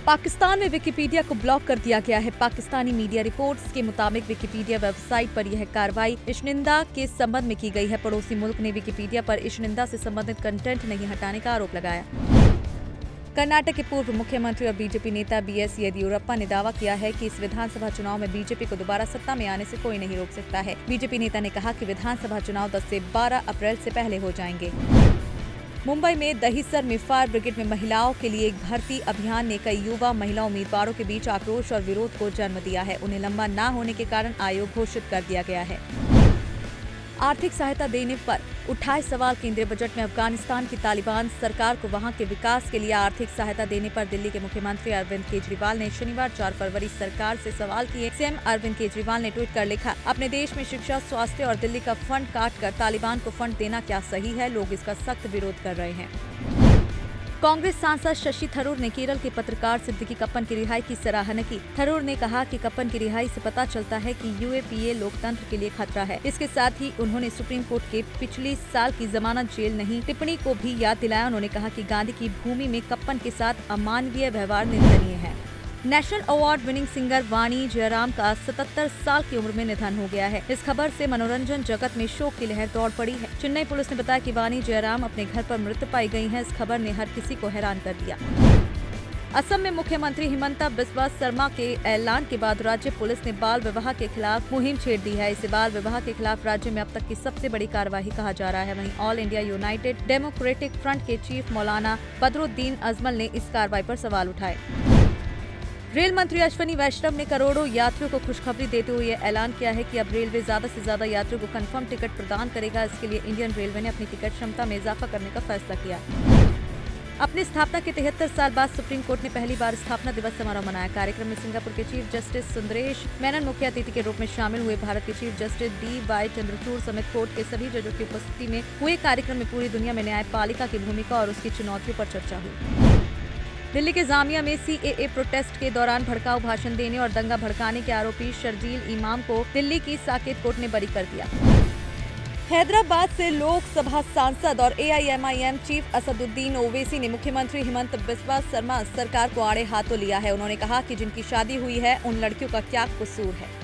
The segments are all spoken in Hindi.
पाकिस्तान में विकिपीडिया को ब्लॉक कर दिया गया है। पाकिस्तानी मीडिया रिपोर्ट्स के मुताबिक विकिपीडिया वेबसाइट पर यह कार्रवाई इश्निंदा के संबंध में की गई है। पड़ोसी मुल्क ने विकिपीडिया पर इश्निंदा से संबंधित कंटेंट नहीं हटाने का आरोप लगाया। कर्नाटक के पूर्व मुख्यमंत्री और बीजेपी नेता BS येदियुरप्पा ने दावा किया है कि इस विधानसभा चुनाव में बीजेपी को दोबारा सत्ता में आने से कोई नहीं रोक सकता है। बीजेपी नेता ने कहा कि विधानसभा चुनाव 10 से 12 अप्रैल से पहले हो जाएंगे। मुंबई में दहिसर में फायर ब्रिगेड में महिलाओं के लिए एक भर्ती अभियान ने कई युवा महिला उम्मीदवारों के बीच आक्रोश और विरोध को जन्म दिया है। उन्हें लंबा न होने के कारण आयोग घोषित कर दिया गया है। आर्थिक सहायता देने पर उठाए सवाल। केंद्रीय बजट में अफगानिस्तान की तालिबान सरकार को वहां के विकास के लिए आर्थिक सहायता देने पर दिल्ली के मुख्यमंत्री अरविंद केजरीवाल ने शनिवार 4 फरवरी सरकार से सवाल किए। सीएम अरविंद केजरीवाल ने ट्वीट कर लिखा, अपने देश में शिक्षा, स्वास्थ्य और दिल्ली का फंड काट कर तालिबान को फंड देना क्या सही है? लोग इसका सख्त विरोध कर रहे हैं। कांग्रेस सांसद शशि थरूर ने केरल के पत्रकार सिद्दीकी कप्पन की रिहाई की सराहना की। थरूर ने कहा कि कप्पन की रिहाई से पता चलता है कि UAPA लोकतंत्र के लिए खतरा है। इसके साथ ही उन्होंने सुप्रीम कोर्ट के पिछले साल की जमानत जेल नहीं टिप्पणी को भी याद दिलाया। उन्होंने कहा कि गांधी की भूमि में कप्पन के साथ अमानवीय व्यवहार निंदनीय है। National award winning singer Vani Jairam का 77 साल की उम्र में निधन हो गया है। इस खबर से मनोरंजन जगत में शोक की लहर दौड़ पड़ी है। चेन्नई पुलिस ने बताया कि वाणी जयराम अपने घर पर मृत पाई गई हैं। इस खबर ने हर किसी को हैरान कर दिया। असम में मुख्यमंत्री हिमंता बिस्वा शर्मा के ऐलान के बाद राज्य पुलिस ने बाल विवाह के खिलाफ मुहिम छेड़ दी है। इसे बाल विवाह के खिलाफ राज्य में अब तक की सबसे बड़ी कार्रवाई कहा जा रहा है। वहीं All India United Democratic Front के चीफ मौलाना बदरुद्दीन अजमल ने इस कार्रवाई पर सवाल उठाए। रेल मंत्री अश्विनी वैष्णव ने करोड़ों यात्रियों को खुशखबरी देते हुए ऐलान किया है कि अब रेलवे ज्यादा से ज्यादा यात्रियों को कंफर्म टिकट प्रदान करेगा। इसके लिए इंडियन रेलवे ने अपनी टिकट क्षमता में इजाफा करने का फैसला किया। अपनी स्थापना के 73 साल बाद सुप्रीम कोर्ट ने पहली बार स्थापना दिवस समारोह मनाया। कार्यक्रम में सिंगापुर के चीफ जस्टिस सुंदरेश मेनन मुख्य अतिथि के रूप में शामिल हुए। भारत के चीफ जस्टिस DY चंद्रचूड़ समेत कोर्ट के सभी जजों की उपस्थिति में हुए कार्यक्रम में पूरी दुनिया में न्यायपालिका की भूमिका और उसकी चुनौतियों पर चर्चा हुई। दिल्ली के जामिया में CAA प्रोटेस्ट के दौरान भड़काऊ भाषण देने और दंगा भड़काने के आरोपी शर्जील इमाम को दिल्ली की साकेत कोर्ट ने बरी कर दिया। हैदराबाद से लोकसभा सांसद और AIMIM चीफ असदुद्दीन ओवैसी ने मुख्यमंत्री हिमंत बिस्वा शर्मा सरकार को आड़े हाथों लिया है। उन्होंने कहा कि जिनकी शादी हुई है उन लड़कियों का क्या कसूर है।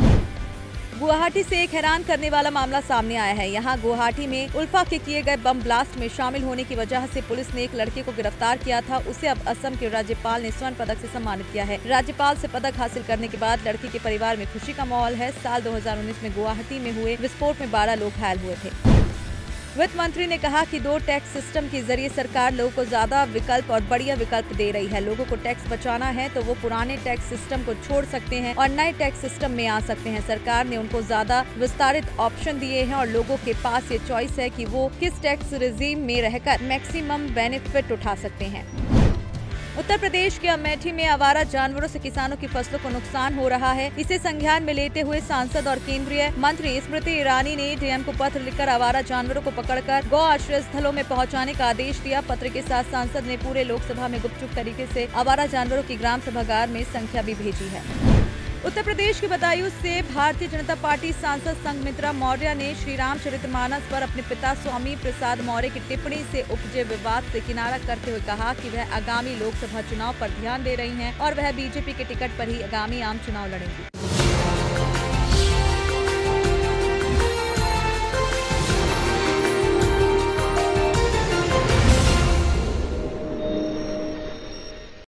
गुवाहाटी से एक हैरान करने वाला मामला सामने आया है। यहाँ गुवाहाटी में उल्फा के किए गए बम ब्लास्ट में शामिल होने की वजह से पुलिस ने एक लड़के को गिरफ्तार किया था। उसे अब असम के राज्यपाल ने स्वर्ण पदक से सम्मानित किया है। राज्यपाल से पदक हासिल करने के बाद लड़की के परिवार में खुशी का माहौल है। साल 2019 में गुवाहाटी में हुए विस्फोट में 12 लोग घायल हुए थे। वित्त मंत्री ने कहा कि 2 टैक्स सिस्टम के जरिए सरकार लोगों को ज्यादा विकल्प और बढ़िया विकल्प दे रही है। लोगों को टैक्स बचाना है तो वो पुराने टैक्स सिस्टम को छोड़ सकते हैं और नए टैक्स सिस्टम में आ सकते हैं। सरकार ने उनको ज्यादा विस्तारित ऑप्शन दिए हैं और लोगों के पास ये चॉइस है कि वो किस टैक्स रिजीम में रहकर मैक्सिमम बेनिफिट उठा सकते हैं। उत्तर प्रदेश के अमेठी में आवारा जानवरों से किसानों की फसलों को नुकसान हो रहा है। इसे संज्ञान में लेते हुए सांसद और केंद्रीय मंत्री स्मृति ईरानी ने DM को पत्र लिखकर आवारा जानवरों को पकड़कर गौ आश्रय स्थलों में पहुंचाने का आदेश दिया। पत्र के साथ सांसद ने पूरे लोकसभा में गुपचुप तरीके से आवारा जानवरों की ग्राम सभागार में संख्या भी भेजी है। उत्तर प्रदेश के बदायूं से भारतीय जनता पार्टी सांसद संघमित्रा मौर्य ने श्री रामचरितमानस पर अपने पिता स्वामी प्रसाद मौर्य की टिप्पणी से उपजे विवाद से किनारा करते हुए कहा कि वह आगामी लोकसभा चुनाव पर ध्यान दे रही हैं और वह BJP के टिकट पर ही आगामी आम चुनाव लड़ेंगी।